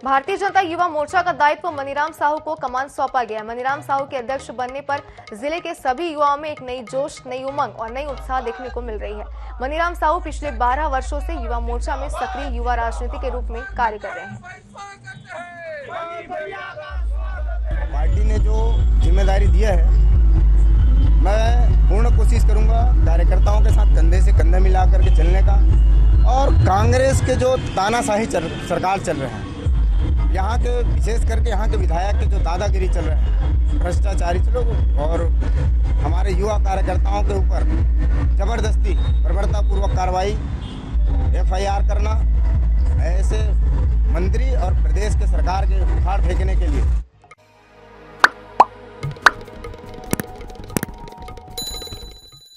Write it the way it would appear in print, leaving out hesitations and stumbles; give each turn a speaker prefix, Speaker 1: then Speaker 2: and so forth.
Speaker 1: भारतीय जनता युवा मोर्चा का दायित्व मनीराम साहू को कमान सौंपा गया। मनीराम साहू के अध्यक्ष बनने पर जिले के सभी युवाओं में एक नई जोश, नई उमंग और नई उत्साह देखने को मिल रही है। मनीराम साहू पिछले 12 वर्षों से युवा मोर्चा में सक्रिय युवा राजनीति के रूप में कार्य कर रहे हैं।
Speaker 2: पार्टी ने जो जिम्मेदारी दिया है, मैं पूर्ण कोशिश करूंगा कार्यकर्ताओं के साथ कंधे से कंधा मिला करके चलने का। और कांग्रेस के जो तानाशाही सरकार चल रहे हैं, यहाँ के विशेष करके यहाँ के विधायक के जो दादागिरी चल रहे हैं, भ्रष्टाचारी चलो, और हमारे युवा कार्यकर्ताओं के ऊपर जबरदस्ती बर्बरतापूर्वक कार्रवाई, FIR करना, ऐसे मंत्री और प्रदेश के सरकार के उखाड़ फेंकने के लिए